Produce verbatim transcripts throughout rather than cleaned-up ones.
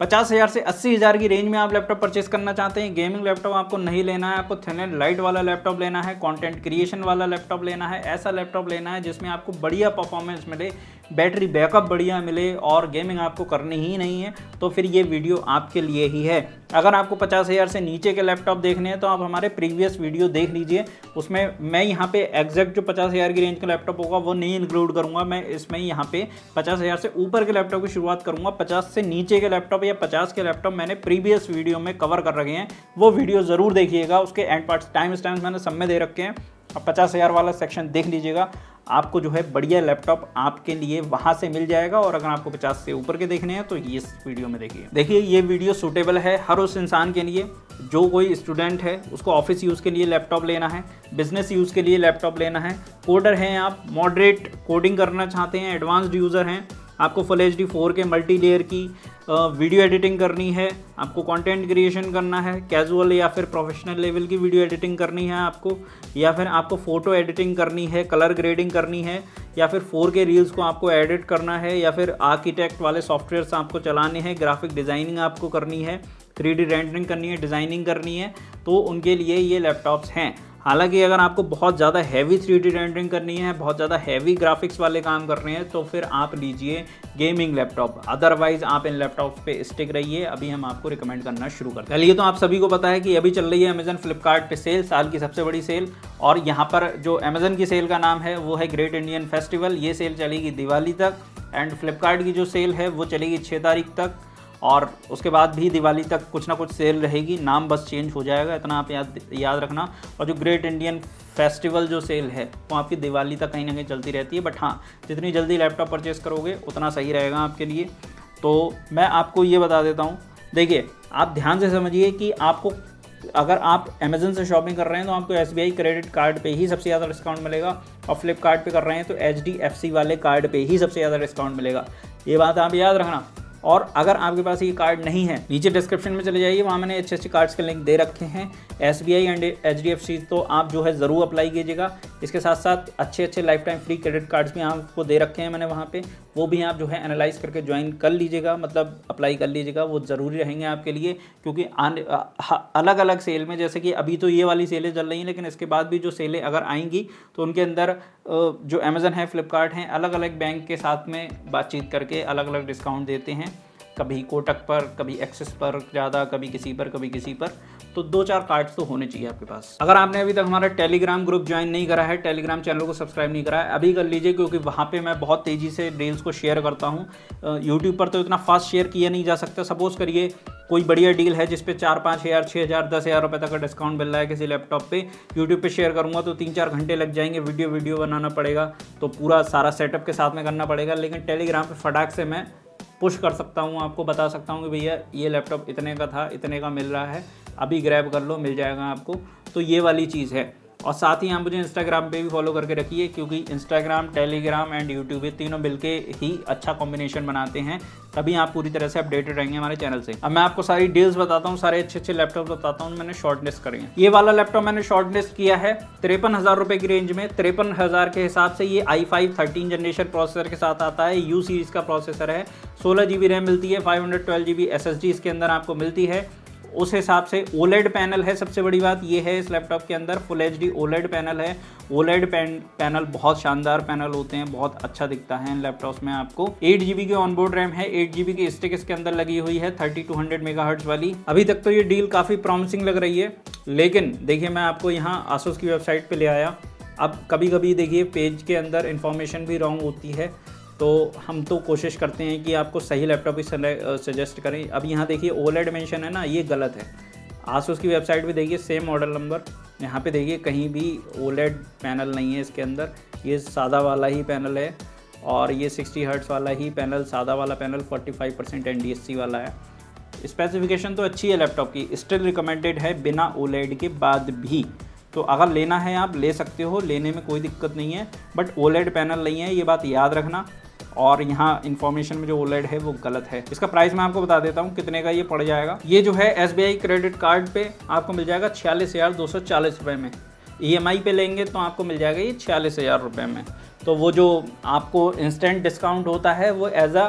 पचास हज़ार से अस्सी हज़ार की रेंज में आप लैपटॉप परचेस करना चाहते हैं, गेमिंग लैपटॉप आपको नहीं लेना है, आपको थिन एंड लाइट वाला लैपटॉप लेना है, कंटेंट क्रिएशन वाला लैपटॉप लेना है, ऐसा लैपटॉप लेना है जिसमें आपको बढ़िया परफॉर्मेंस मिले, बैटरी बैकअप बढ़िया मिले और गेमिंग आपको करनी ही नहीं है, तो फिर ये वीडियो आपके लिए ही है। अगर आपको पचास हज़ार से नीचे के लैपटॉप देखने हैं तो आप हमारे प्रीवियस वीडियो देख लीजिए, उसमें मैं यहाँ पे एग्जैक्ट जो पचास हज़ार की रेंज का लैपटॉप होगा वो नहीं इंक्लूड करूँगा, मैं इसमें यहाँ पे पचास हज़ार से ऊपर के लैपटॉप की शुरुआत करूँगा। पचास से नीचे के लैपटॉप या पचास के लैपटॉप मैंने प्रीवियस वीडियो में कवर कर रखे हैं, वो वीडियो ज़रूर देखिएगा, उसके एंड पार्ट्स टाइम स्टैम्प्स मैंने सब में दे रखे हैं। अब पचास हज़ार वाला सेक्शन देख लीजिएगा, आपको जो है बढ़िया लैपटॉप आपके लिए वहाँ से मिल जाएगा। और अगर आपको पचास से ऊपर के देखने हैं तो ये इस वीडियो में देखिए। देखिए ये वीडियो सूटेबल है हर उस इंसान के लिए जो कोई स्टूडेंट है, उसको ऑफिस यूज़ के लिए लैपटॉप लेना है, बिजनेस यूज़ के लिए लैपटॉप लेना है, कोडर हैं आप, मॉडरेट कोडिंग करना चाहते हैं, एडवांस्ड यूज़र हैं, आपको full H D four K multi layer की वीडियो एडिटिंग करनी है, आपको कंटेंट क्रिएशन करना है, कैजुअल या फिर प्रोफेशनल लेवल की वीडियो एडिटिंग करनी है आपको, या फिर आपको फ़ोटो एडिटिंग करनी है, कलर ग्रेडिंग करनी है, या फिर फोर के रील्स को आपको एडिट करना है, या फिर आर्किटेक्ट वाले सॉफ्टवेयर्स आपको चलाने हैं, ग्राफिक डिज़ाइनिंग आपको करनी है, थ्री डी रेंडरिंग करनी है, डिज़ाइनिंग करनी है, तो उनके लिए ये लैपटॉप्स हैं। हालांकि अगर आपको बहुत ज़्यादा हैवी थ्री डी रेंडरिंग करनी है, बहुत ज़्यादा हैवी ग्राफिक्स वाले काम कर रहे हैं तो फिर आप लीजिए गेमिंग लैपटॉप, अदरवाइज आप इन लैपटॉप पे स्टिक रहिए। अभी हम आपको रिकमेंड करना शुरू करते हैं। चलिए, तो आप सभी को पता है कि अभी चल रही है अमेजन फ्लिपकार्ट पे सेल, साल की सबसे बड़ी सेल, और यहाँ पर जो अमेजन की सेल का नाम है वो है ग्रेट इंडियन फेस्टिवल। ये सेल चलेगी दिवाली तक, एंड फ्लिपकार्ट की जो सेल है वो चलेगी छः तारीख तक, और उसके बाद भी दिवाली तक कुछ ना कुछ सेल रहेगी, नाम बस चेंज हो जाएगा, इतना आप याद याद रखना। और जो ग्रेट इंडियन फेस्टिवल जो सेल है वो आपकी दिवाली तक कहीं ना कहीं चलती रहती है, बट हाँ, जितनी जल्दी लैपटॉप परचेस करोगे उतना सही रहेगा आपके लिए। तो मैं आपको ये बता देता हूँ, देखिए आप ध्यान से समझिए कि आपको अगर आप अमेजन से शॉपिंग कर रहे हैं तो आपको S B I credit card पे ही सबसे ज़्यादा डिस्काउंट मिलेगा, और फ्लिपकार्ट पे कर रहे हैं तो एच डी एफ सी वाले कार्ड पे ही सबसे ज़्यादा डिस्काउंट मिलेगा, ये बात आप याद रखना। और अगर आपके पास ये कार्ड नहीं है, नीचे डिस्क्रिप्शन में चले जाइए, वहाँ मैंने अच्छे अच्छे कार्ड्स के लिंक दे रखे हैं, S B I and H D F C, तो आप जो है ज़रूर अप्लाई कीजिएगा। इसके साथ साथ अच्छे अच्छे lifetime free credit cards भी आपको दे रखे हैं मैंने वहाँ पे, वो भी आप जो है एनालाइज करके ज्वाइन कर लीजिएगा, मतलब अप्लाई कर लीजिएगा, वो ज़रूरी रहेंगे आपके लिए। क्योंकि आने अलग अलग सेल में, जैसे कि अभी तो ये वाली सेलें चल रही हैं, लेकिन इसके बाद भी जो सेलें अगर आएंगी तो उनके अंदर जो अमेज़न है, फ्लिपकार्ट हैं, अलग अलग बैंक के साथ में बातचीत करके अलग अलग डिस्काउंट देते हैं, कभी कोटक पर, कभी एक्सिस पर ज़्यादा, कभी किसी पर, कभी किसी पर। तो दो चार कार्ड्स तो होने चाहिए आपके पास। अगर आपने अभी तक हमारा टेलीग्राम ग्रुप ज्वाइन नहीं करा है, टेलीग्राम चैनल को सब्सक्राइब नहीं करा है, अभी कर लीजिए, क्योंकि वहाँ पे मैं बहुत तेज़ी से रील्स को शेयर करता हूँ। यूट्यूब पर तो इतना फास्ट शेयर किया नहीं जा सकता। सपोज़ करिए कोई बढ़िया डील है जिस पे चार पाँच हज़ार छः हज़ार दस हज़ार रुपये तक का डिस्काउंट मिल रहा है किसी लैपटॉप पे, यूट्यूब पे शेयर करूँगा तो तीन चार घंटे लग जाएंगे, वीडियो वीडियो बनाना पड़ेगा, तो पूरा सारा सेटअप के साथ में करना पड़ेगा। लेकिन टेलीग्राम पे फटाक से मैं पुश कर सकता हूँ, आपको बता सकता हूँ कि भैया ये लैपटॉप इतने का था, इतने का मिल रहा है, अभी ग्रैब कर लो, मिल जाएगा आपको। तो ये वाली चीज़ है। और साथ ही आप मुझे इंस्टाग्राम पे भी फॉलो करके रखिए, क्योंकि इंस्टाग्राम, टेलीग्राम एंड यूट्यूब, ये तीनों मिलके ही अच्छा कॉम्बिनेशन बनाते हैं, तभी आप पूरी तरह से अपडेटेड रहेंगे हमारे चैनल से। अब मैं आपको सारी डील्स बताता हूँ, सारे अच्छे अच्छे लैपटॉप बताता हूँ, मैंने शॉर्ट लिस्ट करे हैं। ये वाला लैपटॉप मैंने शॉर्ट लिस्ट किया है तिरपन हज़ार रुपये की रेंज में, तिरपन हज़ार के हिसाब से। ये i five thirteen generation processor के साथ आता है, यू सीरीज़ का प्रोसेसर है, सोलह जी बी रैम मिलती है, five hundred twelve G B S S D इसके अंदर आपको मिलती है। उस हिसाब से ओलेड पैनल है, सबसे बड़ी बात ये है इस लैपटॉप के अंदर full H D OLED panel है। ओलेड पैन पैनल बहुत शानदार पैनल होते हैं, बहुत अच्छा दिखता है इन लैपटॉप्स में। आपको एट जी बी की ऑनबोर्ड रैम है, एट जी बी की स्टिक इसके अंदर लगी हुई है, थर्टी टू हंड्रेड मेगाहर्ट्ज वाली। अभी तक तो ये डील काफ़ी प्रॉमिसिंग लग रही है, लेकिन देखिए मैं आपको यहाँ आसूस की वेबसाइट पर ले आया। अब कभी कभी देखिए पेज के अंदर इंफॉर्मेशन भी रॉन्ग होती है, तो हम तो कोशिश करते हैं कि आपको सही लैपटॉप ही सजेस्ट करें। अब यहाँ देखिए ओलेड मेंशन है ना, ये गलत है। आसूस की वेबसाइट पे देखिए सेम मॉडल नंबर, यहाँ पे देखिए कहीं भी ओलेड पैनल नहीं है इसके अंदर, ये सादा वाला ही पैनल है, और ये सिक्सटी हर्ट्स वाला ही पैनल, सादा वाला panel forty five percent N D S C वाला है। स्पेसिफिकेशन तो अच्छी है लैपटॉप की, स्टिल रिकमेंडेड है बिना ओलेड के बाद भी। तो अगर लेना है आप ले सकते हो, लेने में कोई दिक्कत नहीं है, बट ओलेड पैनल नहीं है, ये बात याद रखना। और यहाँ इन्फॉर्मेशन में जो ओलेड है वो गलत है। इसका प्राइस मैं आपको बता देता हूँ कितने का ये पड़ जाएगा। ये जो है S B I credit card पे आपको मिल जाएगा छियालीस हज़ार दो सौ चालीस रुपये में, ई एम आई पे लेंगे तो आपको मिल जाएगा ये छियालीस हज़ार रुपये में। तो वो जो आपको इंस्टेंट डिस्काउंट होता है वो एज अ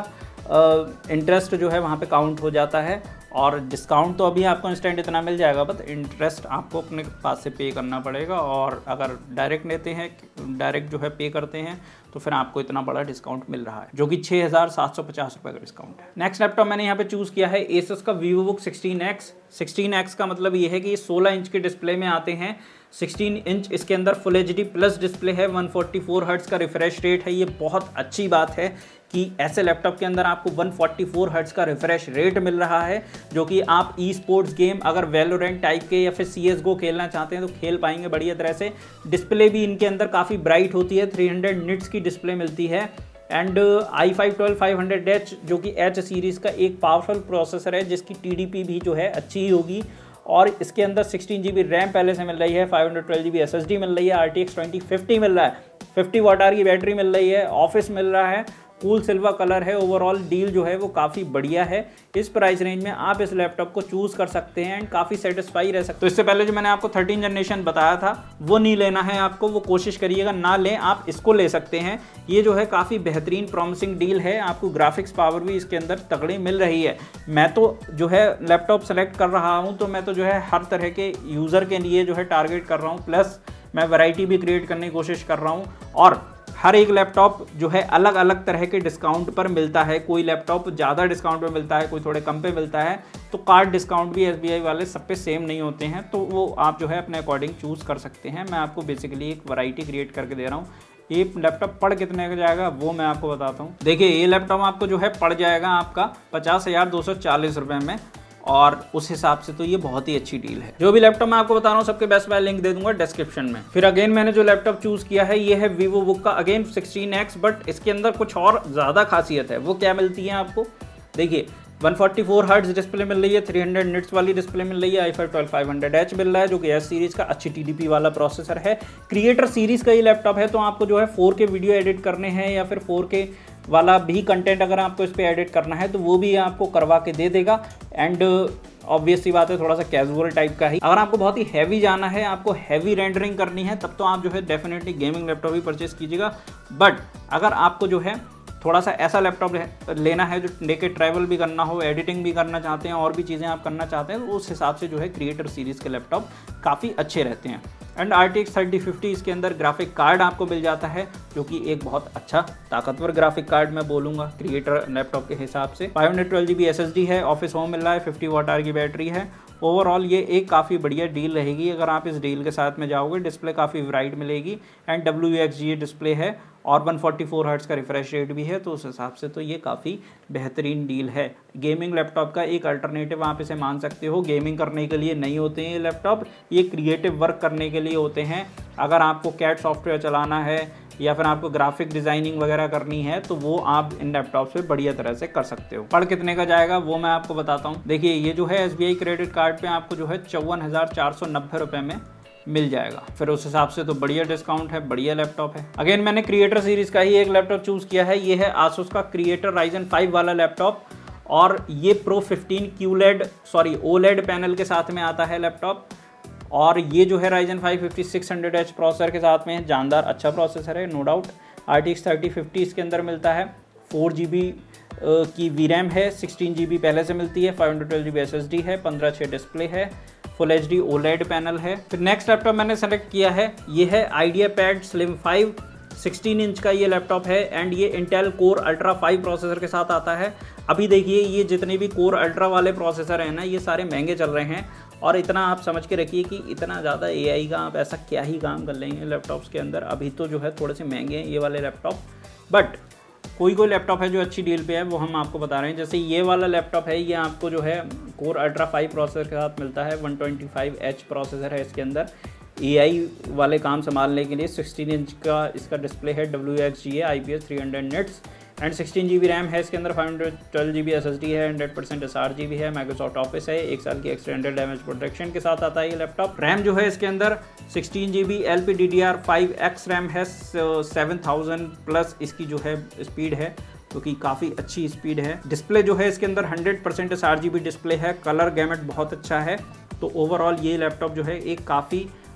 इंटरेस्ट जो है वहाँ पे काउंट हो जाता है। और डिस्काउंट तो अभी आपको इंस्टेंट इतना मिल जाएगा, बट इंटरेस्ट आपको अपने पास से पे करना पड़ेगा। और अगर डायरेक्ट लेते हैं, डायरेक्ट जो है पे करते हैं, तो फिर आपको इतना बड़ा डिस्काउंट मिल रहा है, जो कि छः हज़ार सात सौ पचास रुपये का डिस्काउंट है। नेक्स्ट लैपटॉप मैंने यहाँ पे चूज़ किया है एसस का Vivobook sixteen X. Sixteen X का मतलब ये है कि ये सोलह इंच के डिस्प्ले में आते हैं। सिक्सटीन इंच इसके अंदर full H D plus display है, वन फोर्टी फोर हर्ट्ज़ का रिफ्रेश रेट है। ये बहुत अच्छी बात है कि ऐसे लैपटॉप के अंदर आपको वन फोर्टी फोर हर्ट्ज़ का रिफ्रेश रेट मिल रहा है, जो कि आप ई स्पोर्ट्स गेम अगर वैलोरेंट टाइप के या फिर सी एस गो खेलना चाहते हैं तो खेल पाएंगे बढ़िया तरह से। डिस्प्ले भी इनके अंदर काफ़ी ब्राइट होती है, थ्री हंड्रेड निट्स की डिस्प्ले मिलती है। And i five twelve five hundred H जो कि एच सीरीज़ का एक पावरफुल प्रोसेसर है, जिसकी टी डी पी भी जो है अच्छी ही होगी। और इसके अंदर सिक्सटीन जी बी रैम पहले से मिल रही है, five hundred twelve G B S S D मिल रही है, R T X twenty fifty मिल रहा है, फिफ्टी वाट आवर की बैटरी मिल रही है, ऑफिस मिल रहा है, कूल सिल्वर कलर है। ओवरऑल डील जो है वो काफ़ी बढ़िया है। इस प्राइस रेंज में आप इस लैपटॉप को चूज़ कर सकते हैं एंड काफ़ी सेटिस्फाई रह सकते हैं। तो इससे पहले जो मैंने आपको थर्टीन जनरेशन बताया था वो नहीं लेना है आपको, वो कोशिश करिएगा ना लें, आप इसको ले सकते हैं। ये जो है काफ़ी बेहतरीन प्रॉमिसिंग डील है, आपको ग्राफिक्स पावर भी इसके अंदर तगड़ी मिल रही है। मैं तो जो है लैपटॉप सेलेक्ट कर रहा हूँ तो मैं तो जो है हर तरह के यूज़र के लिए जो है टारगेट कर रहा हूँ, प्लस मैं वैरायटी भी क्रिएट करने की कोशिश कर रहा हूँ। और हर एक लैपटॉप जो है अलग अलग तरह के डिस्काउंट पर मिलता है, कोई लैपटॉप ज़्यादा डिस्काउंट पे मिलता है, कोई थोड़े कम पे मिलता है। तो कार्ड डिस्काउंट भी एस बी आई वाले सब पे सेम नहीं होते हैं, तो वो आप जो है अपने अकॉर्डिंग चूज़ कर सकते हैं। मैं आपको बेसिकली एक वैरायटी क्रिएट करके दे रहा हूँ। ये लैपटॉप पड़ कितने का जाएगा वो मैं आपको बताता हूँ। देखिए ये लैपटॉप आपको जो है पड़ जाएगा आपका पचास हज़ार दो सौ चालीस रुपये में, और उस हिसाब से तो ये बहुत ही अच्छी डील है। जो भी लैपटॉप मैं आपको बता रहा हूँ सबके बेस्ट बाय लिंक दे दूंगा डिस्क्रिप्शन में। फिर अगेन मैंने जो लैपटॉप चूज किया है ये है वीवोबुक का अगेन सिक्सटीन एक्स, बट इसके अंदर कुछ और ज़्यादा खासियत है। वो क्या मिलती है आपको, देखिए one forty four hertz display मिल रही है, थ्री हंड्रेड निट्स वाली डिस्प्ले मिल रही है, i five twelve five hundred H मिल रहा है, जो कि एस सीरीज़ का अच्छी टी डी पी वाला प्रोसेसर है। क्रिएटर सीरीज़ का ये लैपटॉप है, तो आपको जो है फोर के वीडियो एडिट करने हैं या फिर फोर के वाला भी कंटेंट अगर आपको इस पर एडिट करना है तो वो भी आपको करवा के दे देगा। एंड ऑब्वियस सी बात है थोड़ा सा कैजुअल टाइप का ही। अगर आपको बहुत ही हैवी जाना है, आपको हैवी रेंडरिंग करनी है, तब तो आप जो है डेफिनेटली गेमिंग लैपटॉप ही परचेस कीजिएगा। बट अगर आपको जो है थोड़ा सा ऐसा लैपटॉप लेना है जो लेके ट्रैवल भी करना हो, एडिटिंग भी करना चाहते हैं और भी चीज़ें आप करना चाहते हैं, तो उस हिसाब से जो है क्रिएटर सीरीज़ के लैपटॉप काफ़ी अच्छे रहते हैं। And R T X thirty fifty इसके अंदर ग्राफिक कार्ड आपको मिल जाता है, जो कि एक बहुत अच्छा ताकतवर ग्राफिक कार्ड मैं बोलूँगा क्रिएटर लैपटॉप के हिसाब से। Five hundred twelve G B S S D है, ऑफिस होम मिल रहा है, फिफ्टी वाट आवर की बैटरी है। ओवरऑल ये एक काफ़ी बढ़िया डील रहेगी अगर आप इस डील के साथ में जाओगे। डिस्प्ले काफ़ी ब्राइट मिलेगी and W X G display है और वन फोर्टी फोर हर्ट्ज़ का रिफ्रेश रेट भी है, तो उस हिसाब से तो ये काफ़ी बेहतरीन डील है। गेमिंग लैपटॉप का एक अल्टरनेटिव आप इसे मान सकते हो। गेमिंग करने के लिए नहीं होते हैं ये लैपटॉप, ये क्रिएटिव वर्क करने के लिए होते हैं। अगर आपको कैट सॉफ्टवेयर चलाना है या फिर आपको ग्राफिक डिज़ाइनिंग वगैरह करनी है तो वो आप इन लैपटॉप से बढ़िया तरह से कर सकते हो। पड़ कितने का जाएगा वो मैं आपको बताता हूँ। देखिए ये जो है S B I credit card पे आपको जो है चौवन हज़ार चार सौ नब्बे रुपये में मिल जाएगा। फिर उस हिसाब से तो बढ़िया डिस्काउंट है, बढ़िया लैपटॉप है। अगेन मैंने क्रिएटर सीरीज़ का ही एक लैपटॉप चूज़ किया है। ये है आसूस का क्रिएटर राइजन फाइव वाला लैपटॉप, और ये pro fifteen QLED sorry OLED panel के साथ में आता है लैपटॉप। और ये जो है Ryzen five fifty six hundred H processor के साथ में जानदार अच्छा प्रोसेसर है, no doubt. R T X thirty fifty इसके अंदर मिलता है, फोर जी बी की वी रैम है, सिक्सटीन जी बी पहले से मिलती है, five hundred twelve G B S S D है, पंद्रह छः डिस्प्ले है, full H D OLED panel है। फिर नेक्स्ट लैपटॉप मैंने सेलेक्ट किया है, ये है IdeaPad slim five, sixteen inch का ये लैपटॉप है एंड ये Intel core ultra five processor के साथ आता है। अभी देखिए ये जितने भी कोर अल्ट्रा वाले प्रोसेसर हैं ना, ये सारे महंगे चल रहे हैं, और इतना आप समझ के रखिए कि इतना ज़्यादा ए आई का आप ऐसा क्या ही काम कर लेंगे लैपटॉप्स के अंदर। अभी तो जो है थोड़े से महंगे हैं ये वाले लैपटॉप, बट कोई कोई लैपटॉप है जो अच्छी डील पे है, वो हम आपको बता रहे हैं। जैसे ये वाला लैपटॉप है, ये आपको जो है कोर अल्ट्रा फाइव प्रोसेसर के साथ मिलता है, one twenty five H processor है इसके अंदर। ए आई वाले काम संभालने के लिए सिक्सटीन इंच का इसका डिस्प्ले है, डब्ल्यू एक्स जी है, I P S three hundred nits and sixteen G B RAM है इसके अंदर, five hundred twelve G B S S D है, hundred percent S R G भी है, माइक्रोसॉफ्ट ऑफिस है, एक साल की एक्सटेंडेड डैमेज प्रोटेक्शन के साथ आता है ये लैपटॉप। रैम जो है इसके अंदर sixteen G B L P D D R five X RAM है, सेवन थाउजेंड प्लस इसकी जो है स्पीड है, जो कि काफ़ी अच्छी स्पीड है। डिस्प्ले जो है इसके अंदर hundred percent S R G B display है, कलर गैमेट बहुत अच्छा है। तो ओवरऑल ये लैपटॉप जो है एक काफ़ी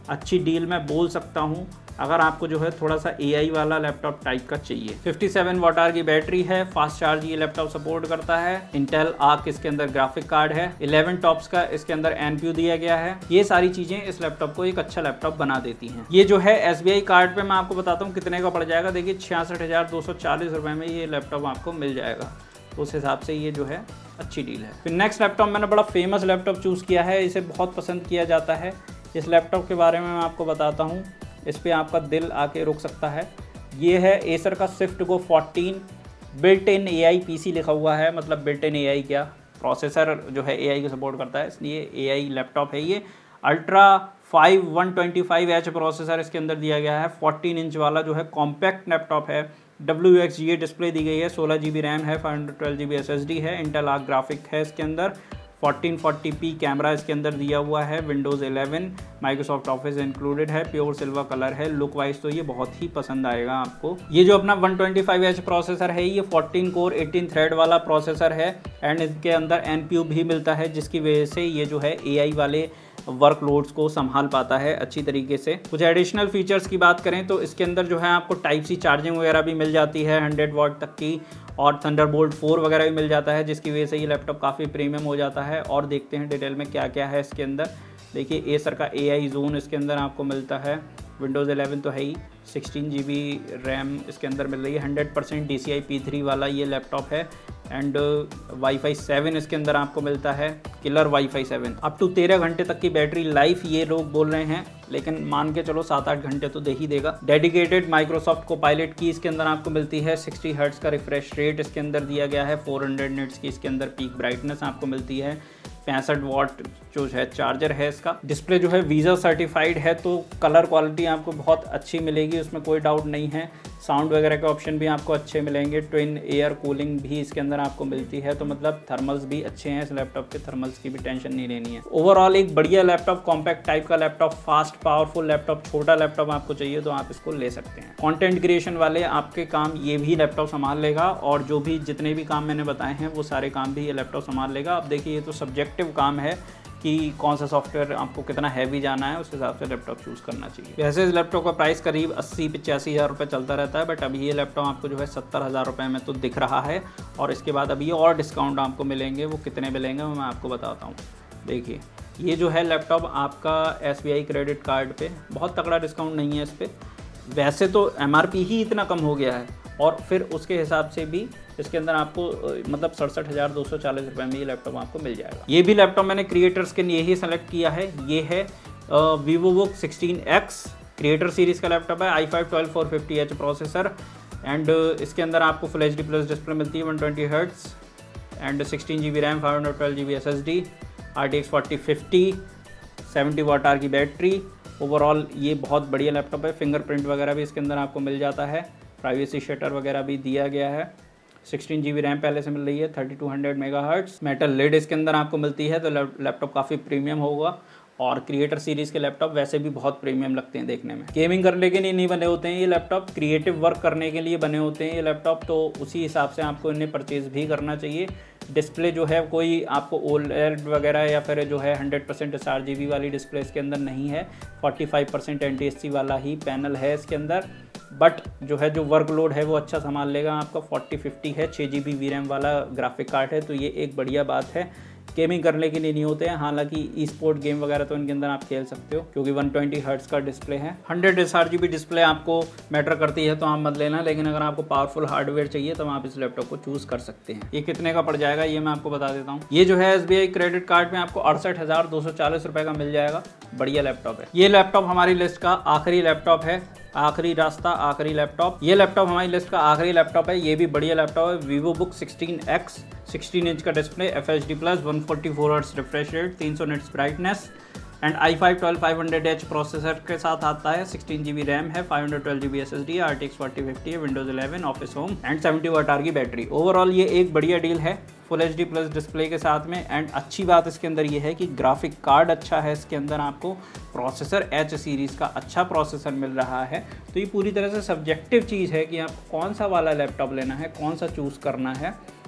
अच्छी डील मैं बोल सकता हूँ अगर आपको जो है थोड़ा सा एआई वाला लैपटॉप टाइप का चाहिए। सत्तावन वाट आवर की बैटरी है, फास्ट चार्ज ये लैपटॉप सपोर्ट करता है, इंटेल आर्क इसके अंदर ग्राफिक कार्ड है, ग्यारह टॉप्स का इसके अंदर एनपीयू दिया गया है। ये सारी चीजें इस लैपटॉप को एक अच्छा लैपटॉप बना देती हैं। ये जो है एसबीआई कार्ड पे मैं आपको बताता हूँ कितने का पड़ जाएगा। देखिए छियासठ हजार दो सौ चालीस रुपए में ये लैपटॉप आपको मिल जाएगा, उस हिसाब से ये जो है अच्छी डील है। फिर नेक्स्ट लैपटॉप मैंने बड़ा फेमस लैपटॉप चूज किया है, इसे बहुत पसंद किया जाता है। इस लैपटॉप के बारे में मैं आपको बताता हूँ, इस पे आपका दिल आके रुक सकता है। ये है एसर का Swift Go fourteen, built in AI PC लिखा हुआ है, मतलब बिल्ट इन एआई क्या, प्रोसेसर जो है एआई को सपोर्ट करता है, इसलिए एआई लैपटॉप है ये। Ultra five one twenty five H processor इसके अंदर दिया गया है, फोर्टीन इंच वाला जो है कॉम्पैक्ट लैपटॉप है। W X G A display दी गई है, सोलह जी बी रैम है, five hundred twelve G B S S D है, इंटेल आर्क ग्राफिक है इसके अंदर, फोर्टीन फोर्टी पी कैमरा इसके अंदर दिया हुआ है, Windows eleven, Microsoft office included है, प्योर सिल्वर कलर है। लुक वाइज तो ये बहुत ही पसंद आएगा आपको। ये जो अपना one twenty five H processor है, ये फोर्टीन कोर एटीन थ्रेड वाला प्रोसेसर है एंड इसके अंदर एनपीयू भी मिलता है, जिसकी वजह से ये जो है एआई वाले वर्कलोड्स को संभाल पाता है अच्छी तरीके से। कुछ एडिशनल फीचर्स की बात करें तो इसके अंदर जो है आपको टाइप सी चार्जिंग वगैरह भी मिल जाती है हंड्रेड वाट तक की, और थंडरबोल्ट फोर वगैरह भी मिल जाता है, जिसकी वजह से ये लैपटॉप काफ़ी प्रीमियम हो जाता है। और देखते हैं डिटेल में क्या क्या है इसके अंदर। देखिए एसर का एआई जोन इसके अंदर आपको मिलता है, विंडोज़ इलेवन तो है ही, सिक्सटीन जी बी रैम इसके अंदर मिल रही है, hundred percent D C I P three वाला ये लैपटॉप है एंड वाईफाई सेवन इसके अंदर आपको मिलता है, killer wifi seven. Up to तेरह घंटे तक की बैटरी लाइफ ये लोग बोल रहे हैं, लेकिन मान के चलो सात आठ घंटे तो दे ही देगा। डेडिकेटेड माइक्रोसॉफ्ट कोपायलट की इसके अंदर आपको मिलती है, सिक्सटी हर्ट्ज का रिफ्रेश रेट इसके अंदर दिया गया है, फोर हंड्रेड निट्स की इसके अंदर पीक ब्राइटनेस आपको मिलती है, पैंसठ वाट जो है चार्जर है इसका। डिस्प्ले जो है वीज़ा सर्टिफाइड है, तो कलर क्वालिटी आपको बहुत अच्छी मिलेगी, उसमें कोई डाउट नहीं है। साउंड वगैरह के ऑप्शन भी आपको अच्छे मिलेंगे, ट्विन एयर कूलिंग भी इसके अंदर आपको मिलती है, तो मतलब थर्मल्स भी अच्छे हैं इस लैपटॉप के, थर्मल्स की भी टेंशन नहीं लेनी है। ओवरऑल एक बढ़िया लैपटॉप, कॉम्पैक्ट टाइप का लैपटॉप, फास्ट पावरफुल लैपटॉप, छोटा लैपटॉप आपको चाहिए तो आप इसको ले सकते हैं। कंटेंट क्रिएशन वाले आपके काम ये भी लैपटॉप संभाल लेगा, और जो भी जितने भी काम मैंने बताए हैं वो सारे काम भी ये लैपटॉप संभाल लेगा। अब देखिए ये तो सब्जेक्टिव काम है कि कौन सा सॉफ्टवेयर आपको कितना हैवी जाना है, उस हिसाब से लैपटॉप चूज़ करना चाहिए। वैसे इस लैपटॉप का प्राइस करीब अस्सी पचासी हज़ार रुपये चलता रहता है, बट अभी ये लैपटॉप आपको जो है सत्तर हज़ार रुपये में तो दिख रहा है, और इसके बाद अभी और डिस्काउंट आपको मिलेंगे, वो कितने मिलेंगे वो मैं आपको बताता हूँ। देखिए ये जो है लैपटॉप आपका S B I credit card पे बहुत तगड़ा डिस्काउंट नहीं है इस पर, वैसे तो एम आर पी ही इतना कम हो गया है, और फिर उसके हिसाब से भी इसके अंदर आपको मतलब सड़सठ हज़ार दो सौ चालीस रुपये में ये लैपटॉप आपको मिल जाएगा। ये भी लैपटॉप मैंने क्रिएटर्स के लिए ही सेलेक्ट किया है। ये है Vivobook sixteen X, creator series का लैपटॉप है, i five twelve four fifty H processor, and इसके अंदर आपको full H D plus display मिलती है, one twenty hertz and sixteen G B RAM, five hundred twelve G B S S D, R T X forty fifty, seventy watt hour की battery. Overall ये बहुत बढ़िया laptop है, fingerprint वगैरह भी इसके अंदर आपको मिल जाता है, प्राइवेसी शटर वगैरह भी दिया गया है, सिक्सटीन जी बी रैम पहले से मिल रही है, thirty two hundred megahertz, metal lid इसके अंदर आपको मिलती है, तो लैपटॉप काफ़ी प्रीमियम होगा। और क्रिएटर सीरीज़ के लैपटॉप वैसे भी बहुत प्रीमियम लगते हैं देखने में। गेमिंग करने के लिए नहीं बने होते हैं ये लैपटॉप, क्रिएटिव वर्क करने के लिए बने होते हैं ये लैपटॉप, तो उसी हिसाब से आपको इन्हें परचेज़ भी करना चाहिए। डिस्प्ले जो है कोई आपको ओलेड वगैरह या फिर जो है hundred percent S R G B वाली डिस्प्ले इसके अंदर नहीं है, forty five percent N T S C वाला ही पैनल है इसके अंदर, बट जो है जो वर्कलोड है वो अच्छा संभाल लेगा आपका। फोर्टी फिफ्टी है, छः जी बी वी रैम वाला ग्राफिक कार्ड है, तो ये एक बढ़िया बात है। गेमिंग करने के लिए नहीं होते हैं, हालांकि ई स्पोर्ट गेम वगैरह तो इनके अंदर आप खेल सकते हो, क्योंकि वन ट्वेंटी हर्ट्ज का डिस्प्ले है। Hundred S R G B display आपको मैटर करती है तो आप मत लेना, लेकिन अगर आपको पावरफुल हार्डवेयर चाहिए तो आप इस लैपटॉप को चूज़ कर सकते हैं। ये कितने का पड़ जाएगा ये मैं आपको बता देता हूँ। ये जो है S B I credit card में आपको अड़सठ हज़ार दो सौ चालीस रुपये का मिल जाएगा, बढ़िया लैपटॉप है। ये लैपटॉप हमारी लिस्ट का आखिरी लैपटॉप है, आखिरी रास्ता आखिरी लैपटॉप। ये लैपटॉप हमारी लिस्ट का आखिरी लैपटॉप है, ये भी बढ़िया लैपटॉप है, Vivobook sixteen X, sixteen inch का display, F H D plus, one forty four hertz refresh rate, तीन सौ nits brightness and i five twelve five hundred H processor के साथ आता है, सिक्सटीन जी बी रैम है, five hundred twelve G B S S D, R T X forty fifty है, Windows eleven, office home and seventy watt hour की battery. Overall ये एक बढ़िया डील है full H D plus display के साथ में, एंड अच्छी बात इसके अंदर ये है कि ग्राफिक कार्ड अच्छा है इसके अंदर, आपको प्रोसेसर एच सीरीज़ का अच्छा प्रोसेसर मिल रहा है। तो ये पूरी तरह से सब्जेक्टिव चीज़ है कि आप कौन सा वाला लैपटॉप लेना है, कौन सा चूज़ करना है,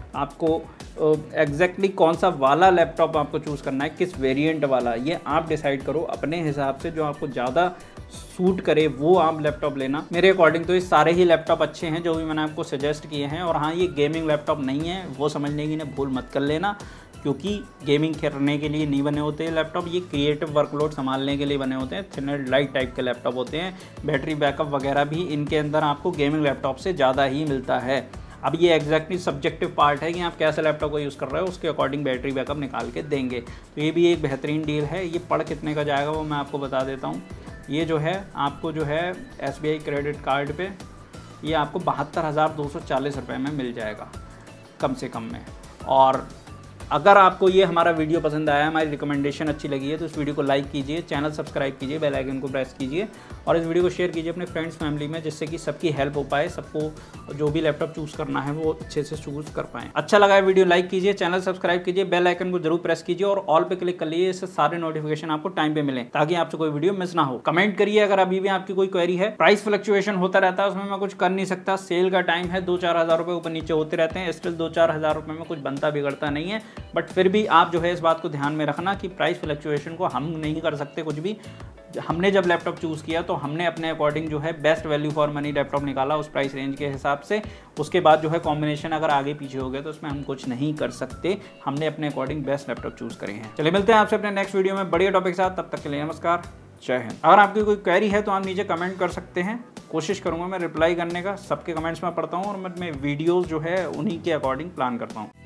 आपको एग्जैक्टली uh, कौन सा वाला लैपटॉप आपको चूज़ करना है, किस वेरिएंट वाला, ये आप डिसाइड करो अपने हिसाब से। जो आपको ज़्यादा सूट करे वो आप लैपटॉप लेना। मेरे अकॉर्डिंग तो ये सारे ही लैपटॉप अच्छे हैं जो भी मैंने आपको सजेस्ट किए हैं। और हाँ, ये गेमिंग लैपटॉप नहीं है, वो समझने की ना भूल मत कर लेना, क्योंकि गेमिंग करने के लिए नहीं बने होते लैपटॉप। ये क्रिएटिव वर्कलोड संभालने के लिए बने होते हैं। थिन एंड लाइट टाइप के लैपटॉप होते हैं। बैटरी बैकअप वगैरह भी इनके अंदर आपको गेमिंग लैपटॉप से ज़्यादा ही मिलता है। अब ये एग्जैक्टली सब्जेक्टिव पार्ट है कि आप कैसे लैपटॉप को यूज़ कर रहे हो, उसके अकॉर्डिंग बैटरी बैकअप निकाल के देंगे। तो ये भी एक बेहतरीन डील है। ये पड़ कितने का जाएगा वो मैं आपको बता देता हूँ। ये जो है आपको जो है S B I credit card पे ये आपको बहत्तर हज़ार दो सौ चालीस रुपये में मिल जाएगा कम से कम में। और अगर आपको ये हमारा वीडियो पसंद आया, हमारी रिकमेंडेशन अच्छी लगी है, तो इस वीडियो को लाइक कीजिए, चैनल सब्सक्राइब कीजिए, बेल आइकन को प्रेस कीजिए और इस वीडियो को शेयर कीजिए अपने फ्रेंड्स फैमिली में, जिससे कि सबकी हेल्प हो पाए, सबको जो भी लैपटॉप चूज़ करना है वो अच्छे से चूज़ कर पाएँ। अच्छा लगा है वीडियो लाइक कीजिए, चैनल सब्सक्राइब कीजिए, बेल आइकन को जरूर प्रेस कीजिए और ऑल पे क्लिक कर लीजिए, इससे सारे नोटिफिकेशन आपको टाइम पे मिले ताकि आपसे कोई वीडियो मिस ना हो। कमेंट करिए अगर अभी भी आपकी कोई क्वेरी है। प्राइस फ्लक्चुएशन होता रहता है, उसमें मैं कुछ कर नहीं सकता। सेल का टाइम है, दो चार हज़ार रुपये ऊपर नीचे होते रहते हैं। स्टिल दो चार हज़ार रुपये में कुछ बनता बिगड़ता नहीं है, बट फिर भी आप जो है इस बात को ध्यान में रखना कि प्राइस फ्लक्चुएशन को हम नहीं कर सकते कुछ भी। हमने जब लैपटॉप चूज़ किया तो हमने अपने अकॉर्डिंग जो है best value for money laptop निकाला उस प्राइस रेंज के हिसाब से। उसके बाद जो है कॉम्बिनेशन अगर आगे पीछे हो गए तो उसमें हम कुछ नहीं कर सकते। हमने अपने अकॉर्डिंग बेस्ट लैपटॉप चूज़ करे हैं। चलिए मिलते हैं आपसे अपने नेक्स्ट वीडियो में बढ़िया टॉपिक के साथ। तब तक के लिए नमस्कार, जय हिंद। अगर आपकी कोई क्वेरी है तो आप नीचे कमेंट कर सकते हैं। कोशिश करूँगा मैं रिप्लाई करने का, सबके कमेंट्स में पढ़ता हूँ और मैं वीडियोज़ जो है उन्हीं के अकॉर्डिंग प्लान करता हूँ।